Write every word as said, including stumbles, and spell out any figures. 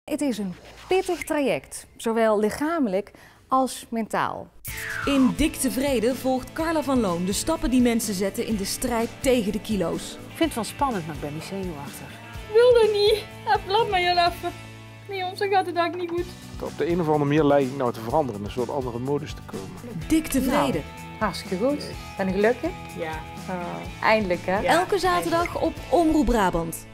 Het is een pittig traject, zowel lichamelijk als mentaal. In Dik Tevreden volgt Carla van Loon de stappen die mensen zetten in de strijd tegen de kilo's. Ik vind het wel spannend, maar ik ben niet zenuwachtig. Ik wil dat niet. Laat me heel even. Nee, ons gaat het dag niet goed. Op de een of andere manier lijkt ik nou te veranderen, in een soort andere modus te komen. Dik Tevreden. Nou, hartstikke goed. Ben ik gelukkig? Ja. Oh, eindelijk hè? Ja, Elke zaterdag op Omroep Brabant.